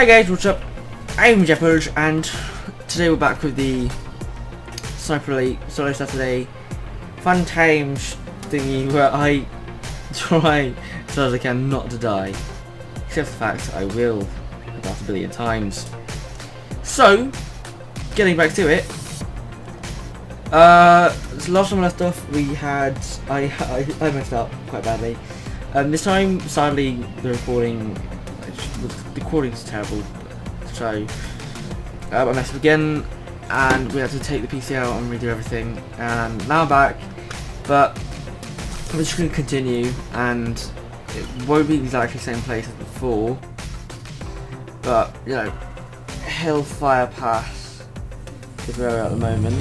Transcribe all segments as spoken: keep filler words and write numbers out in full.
Hi guys, what's up? I'm Zapples, and today we're back with the Sniper Elite Solo Saturday fun times thingy where I try as hard as I can not to die. Except for the fact I will about a billion times. So, getting back to it. Uh, so last time I left off, we had I I, I messed up quite badly. Um, this time, sadly, the recording the recording's terrible. So uh, I messed up again, and we had to take the P C out and redo everything. And now I'm back, but I'm just going to continue, and it won't be exactly the same place as before. But you know, Hellfire Pass is where we're at the moment.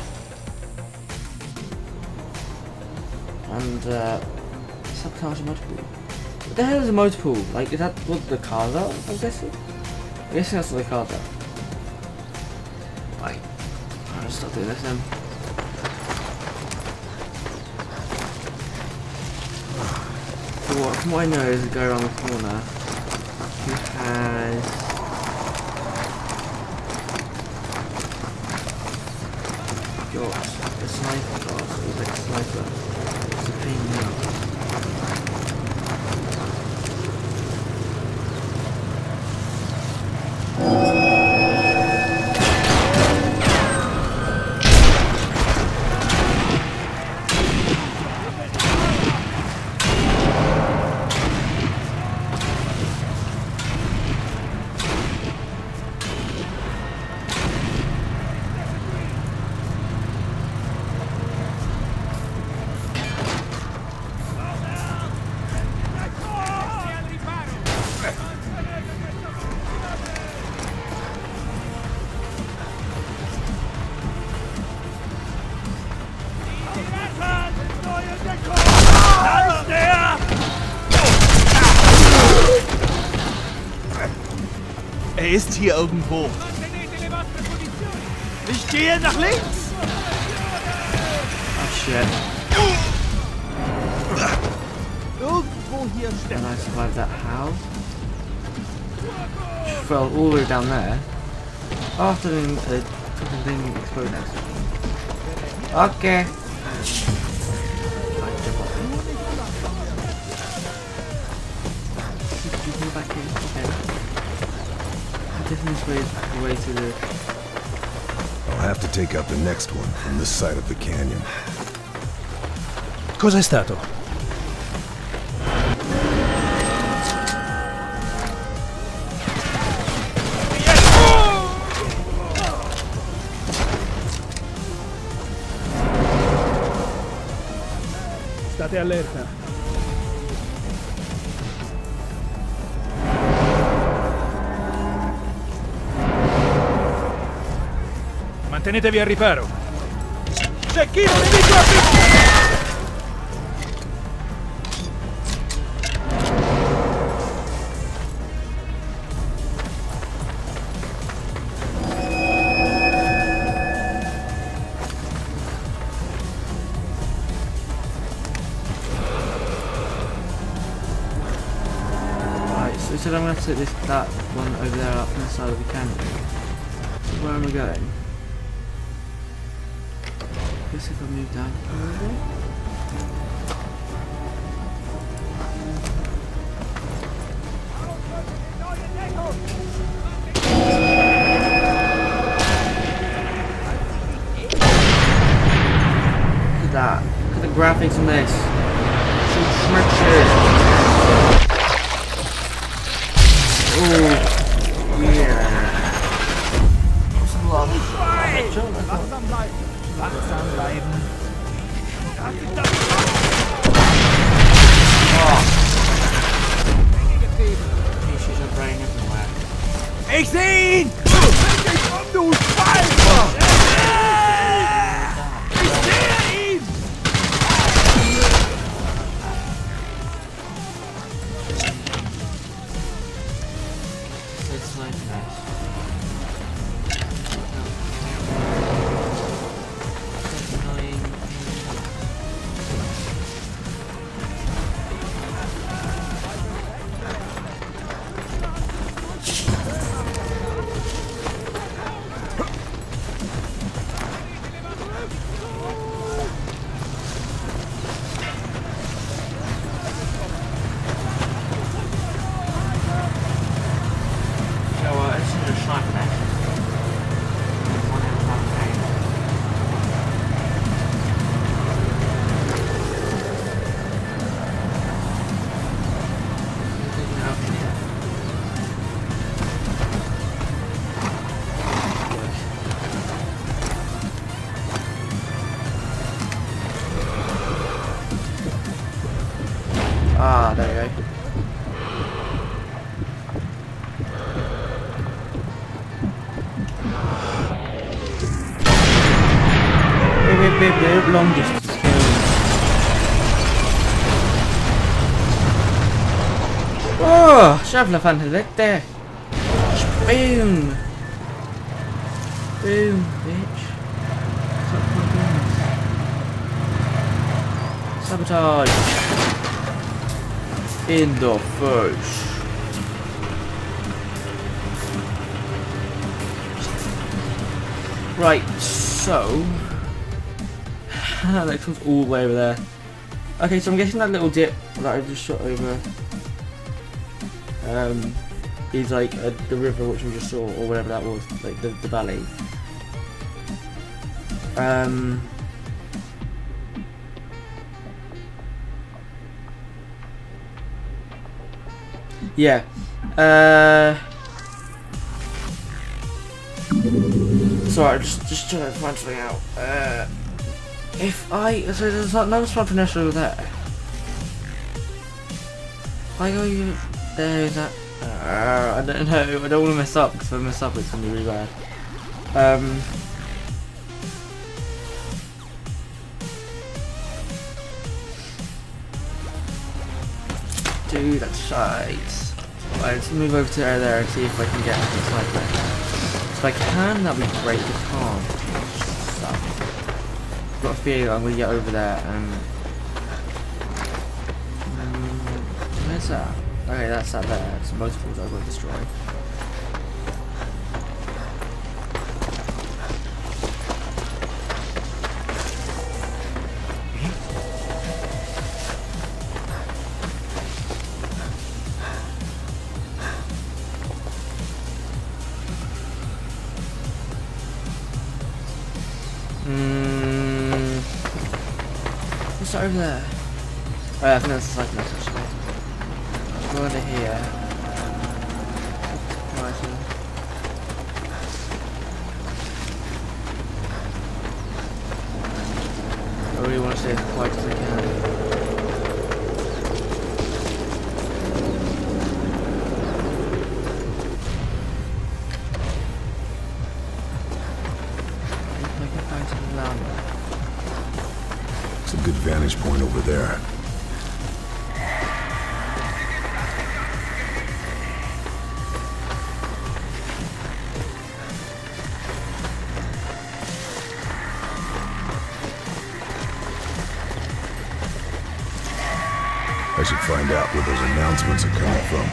And uh, sabotage a motor pool. What the hell is a motor pool? Like, is that what the cars are? I'm guessing. I'm guessing that's what the cars are. Right, I'll just stop doing this then. So what, from what I know is to go around the corner. Who has got a sniper class? Or like a sniper? It's a pain in the ass. Er ist hier irgendwo. Ich gehe nach links. Oh shit. Irgendwo hier steckt. And I survived that how? She fell all the way down there. After the uh, fucking thing exploded. Okay. Back in. Okay. This way is the way to the... I'll have to take out the next one from this side of the canyon. Cos'è stato? State allerta. Tenetevi al riparo. Cecchino nemico a Right, so, so I'm going to have to take this, that one over there up on the side of the canyon. So where am I going? I guess if I move down a little bit. Look at that. Look at the graphics on this. Some smirches. Oh, yeah. That's a lot of Wachsam bleiben. Ich seh ihn! Komm, du Schwein! Ich sehe ihn! It's like nice. Ah, there you go. Bip, bip, bip, long distance kills. Oh, shuffle fan direkt there. Boom. Boom, bitch. Stop my goodness. Sabotage. In the face. Right, so that comes all the way over there. Okay, so I'm guessing that little dip that I just shot over um, is like a, the river which we just saw, or whatever that was, like the, the valley. Um, yeah. Uh, sorry, just just trying to find something out. Uh, if I so there's not no spot for over there. If I go you there, is that? Uh, I don't know. I don't want to mess up because if I mess up, it's gonna be really bad. Um. Dude, that's shite. Right, let's move over to there and see if I can get inside there. If I can, that'd be great. If I can't, suck. I've got a feeling I'm gonna get over there and. Um, where's that? Okay, that's that there. It's multiples I've got to destroy. Hmm. What's that over there? Oh, yeah, I think that's the side next actually. Go under here. Right. I really want to stay as quiet as I can. It's a good vantage point over there. I should find out where those announcements are coming from.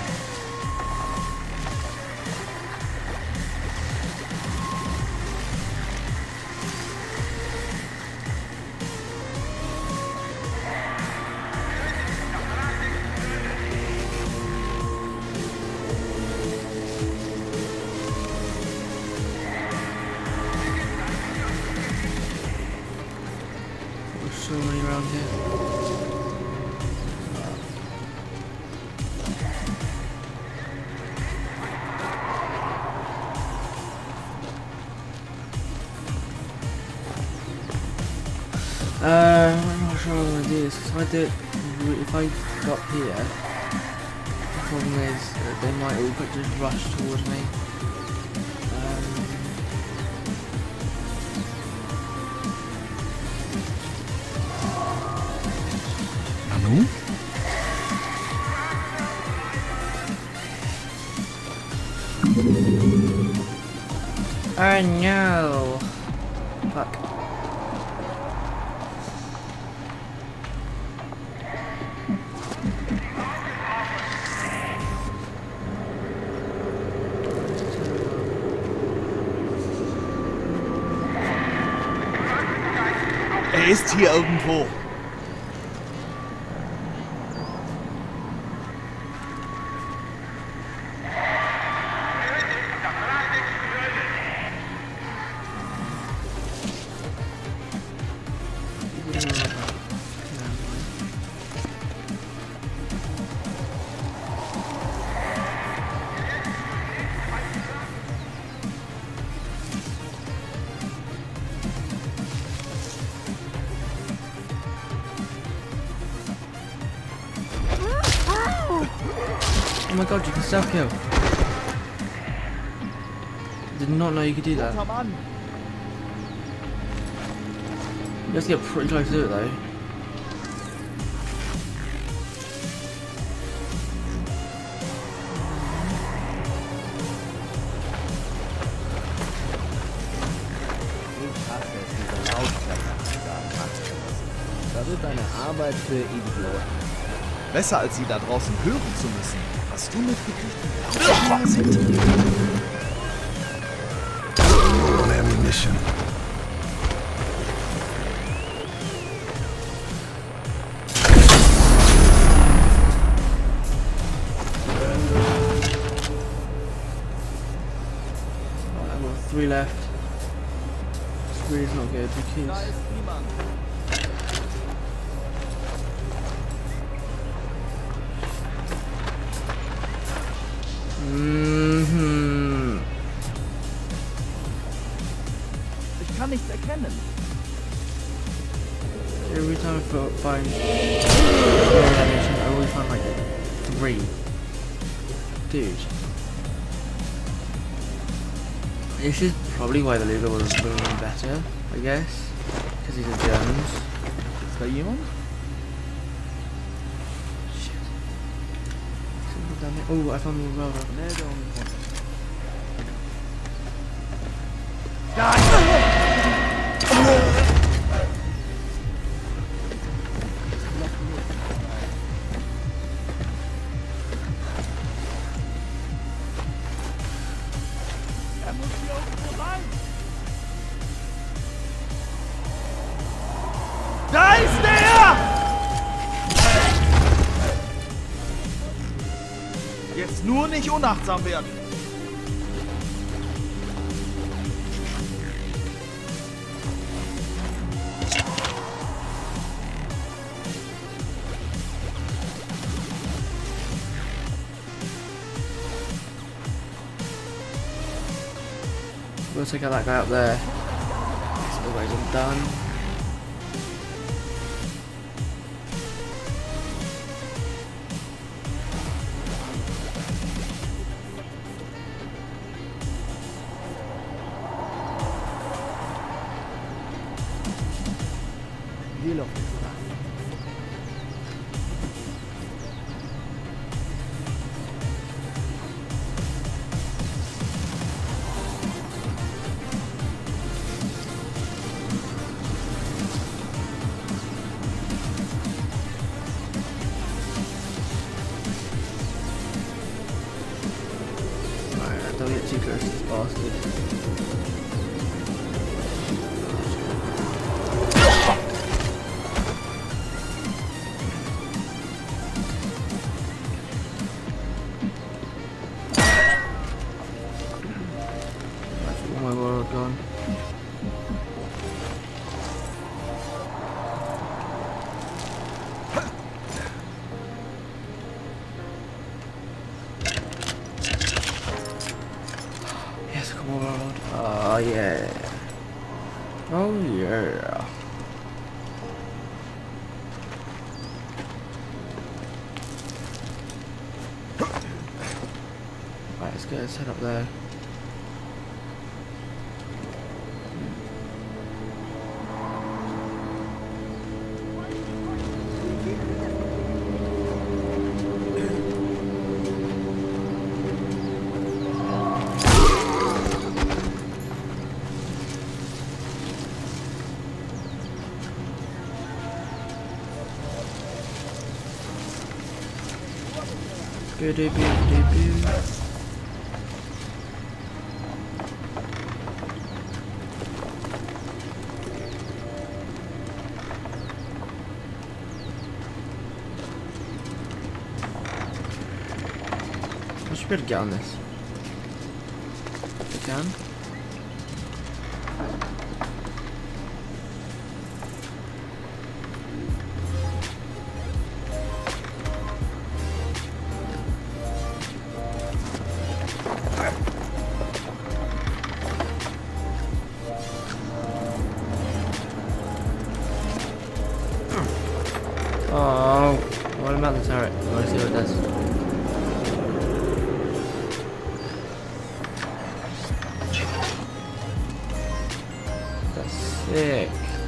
There's so many around here. Uh, I'm not sure what I'm gonna do this. If I do it, if I got here, the problem is that they might all but just rush towards me. Um, Anu? oh no! Fuck. Er ist hier irgendwo. Oh my god, you can self kill. Did not know you could do that. Come on. You have to get pretty close to it though. Ich hasse es, diese Lautsprecher machen zu müssen. Das ist eine Arbeit für Idioten. Besser als sie da draußen hören zu müssen. Hast du mitgekriegt, wie laut die sind? On ammunition. I've got three left. Three is not good because Mhm. Ich kann nichts erkennen. Every time I find animation, I always find like three. Dude. This is probably why the Luger was moving better, I guess. Because he's a Jones. Ist da jemand? Shit. Something down there. Oh, I found the railroad. Meldung. Er muss hier irgendwo sein. Da ist er! Jetzt nur nicht unachtsam werden. We'll take out that guy up there. That's always undone. Velo. Alright, don't get too close to this bastard. That's all my world gone. Yes, come on, world. Oh yeah. Oh yeah. Right, let's go. Let's head up there. Good debut, debut. I should be able to get on this. If I can. Oh, what about the turret? I want to see what it does. Sick.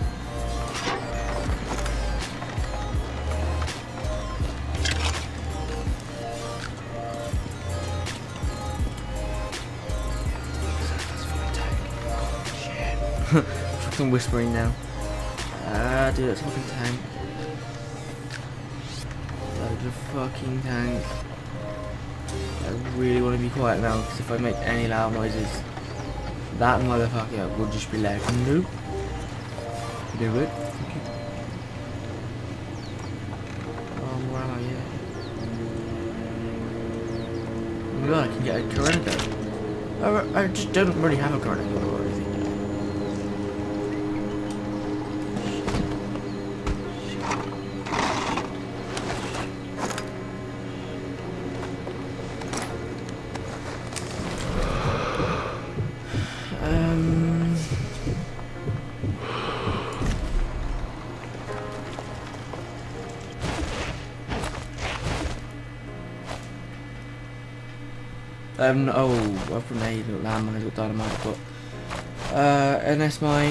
Fucking whispering now. Ah, dude, that's a fucking tank. That's a fucking tank. I really want to be quiet now, because if I make any loud noises, that motherfucker will just be like, nope. Do it. Okay. Um, where am I yet? Oh my god, I can get a Corona gun. I, I just don't really have a Corona gun or anything. Um... Um, oh, I've grenade, landmines, got dynamite, but uh, N S mine.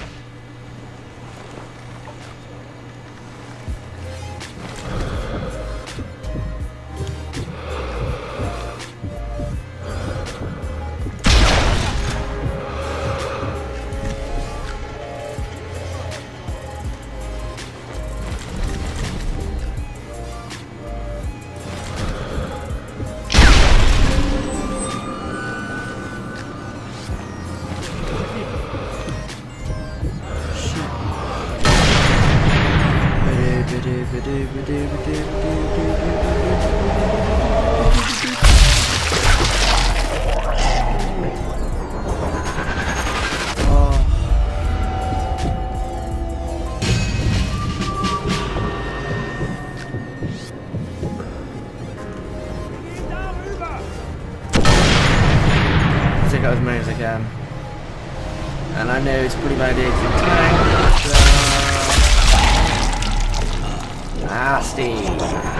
Take out as many as I can. And I know it's pretty bad idea to tank. Nasty.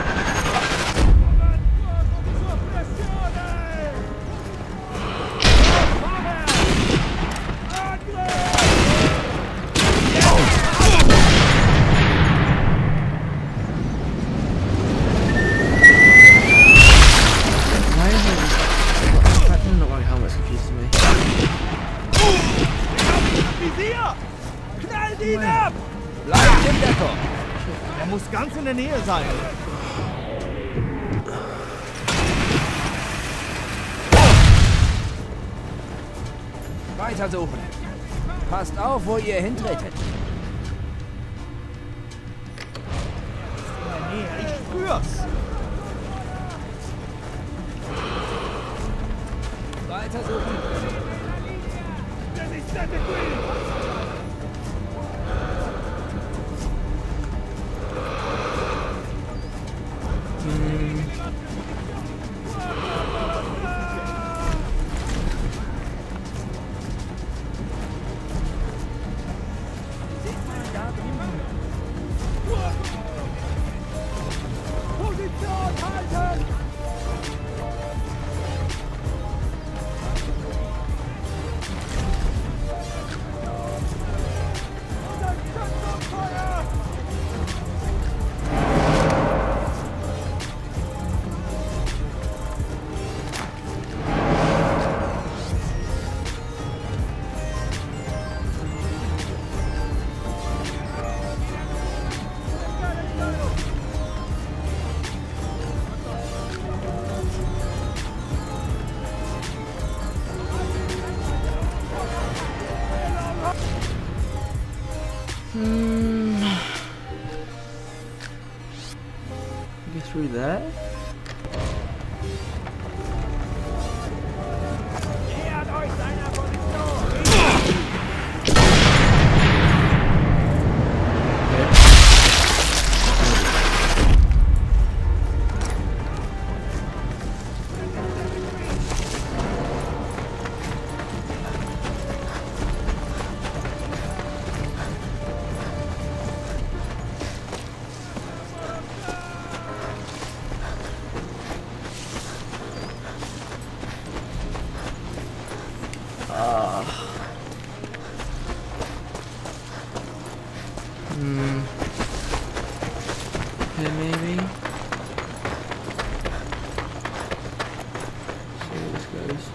Knall ihn ab! Bleibt in Deckung! Er muss ganz in der Nähe sein. Weiter suchen. Passt auf, wo ihr hintretet. In der Nähe, ich spür's. Weiter suchen. Das ist der Hmm. Get through there. Hmm. Here maybe. See where this goes.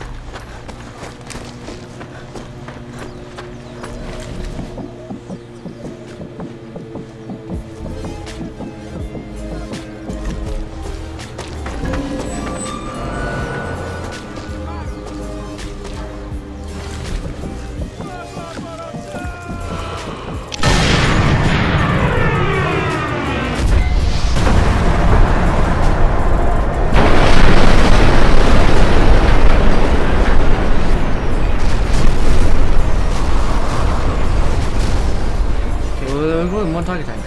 One target tank.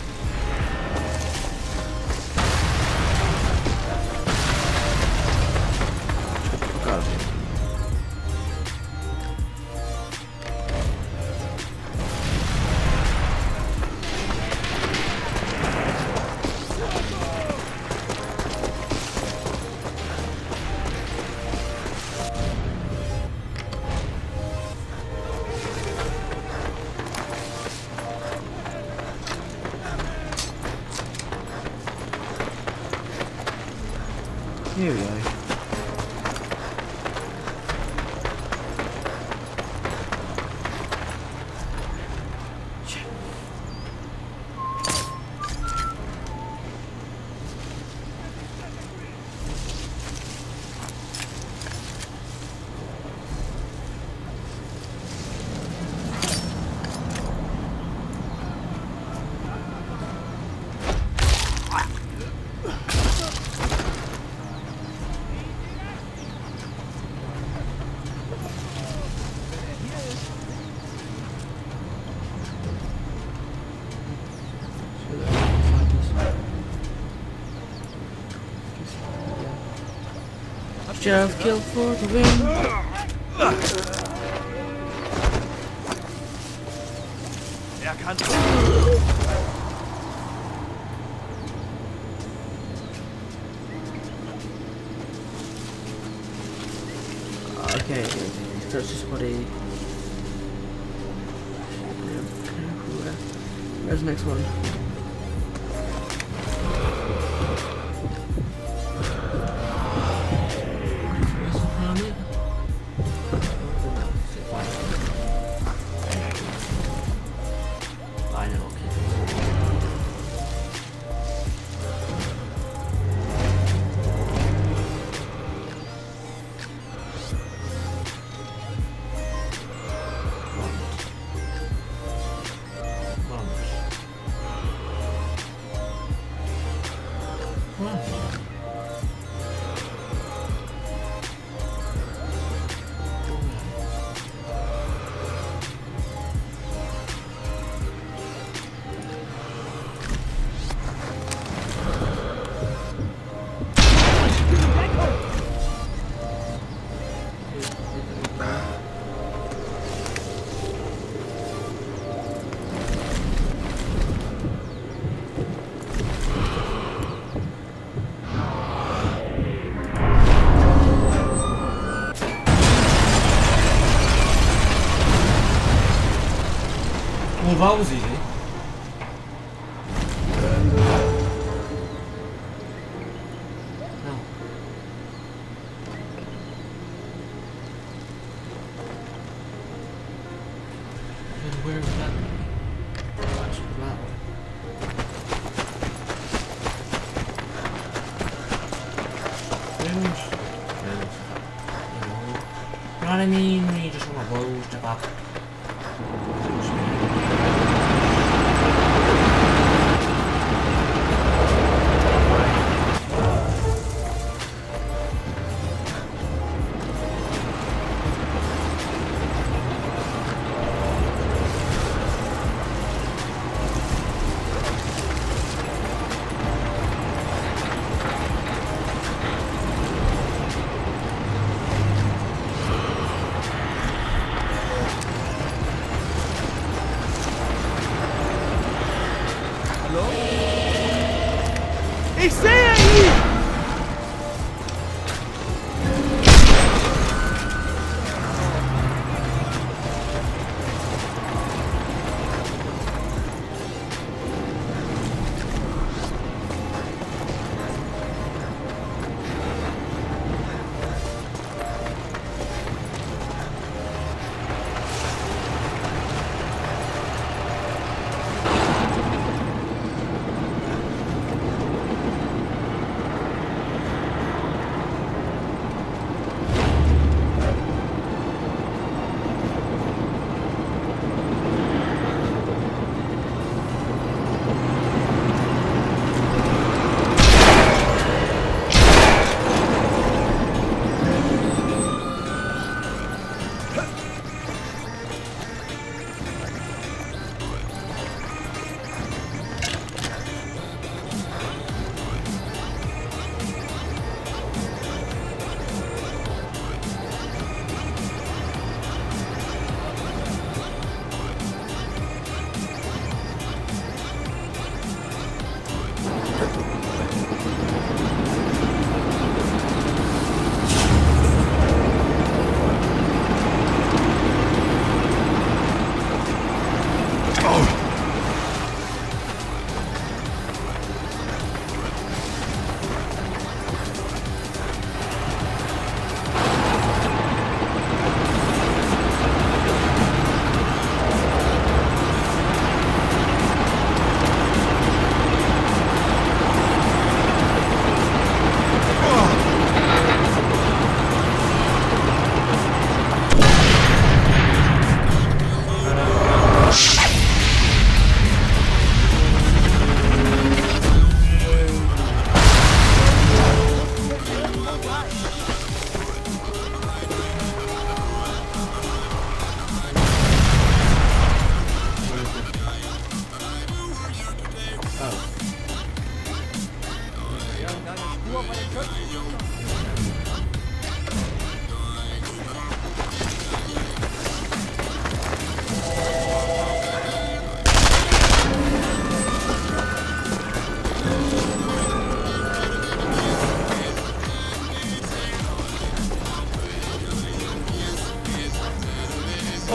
Fuck out of here. Here we go. Just kill for the win. Er kann. Okay, search his body. Where's the next one? Well, that was easy. No. Then where is that? Watch that one. Fringe. Fringe. You know. You know what I mean? When you just want to blow stuff up. Ich sehe ihn!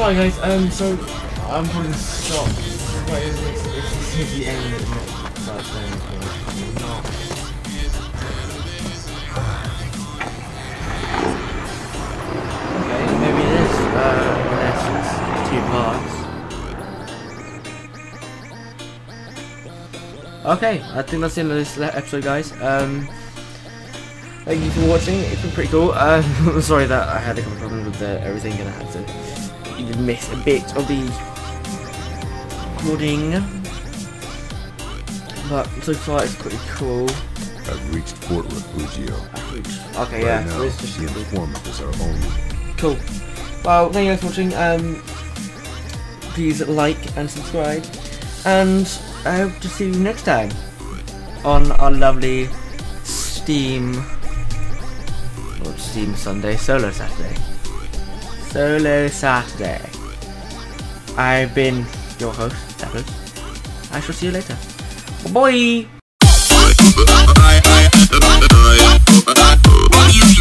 Hi guys, um, so I'm probably gonna stop. Right, it's, it's, it's, it's the end of it, but then uh, not. Okay, maybe it is. Uh, unless it's two parts. Okay, I think that's the end of this episode, guys. Um, thank you for watching. It's been pretty cool. Uh, I'm sorry that I had a couple of problems with the, everything, and I had to even miss a bit of the recording. But so far, it's pretty cool. I've reached Fort Refugio. Okay, Right yeah. now, So it's just the informant is our only. cool. Well, thank you guys for watching. Um, please like and subscribe, and I hope to see you next time on our lovely Steam or Steam Sunday Solo Saturday. Solo Saturday. I've been your host, Zapples. I shall see you later. Bye.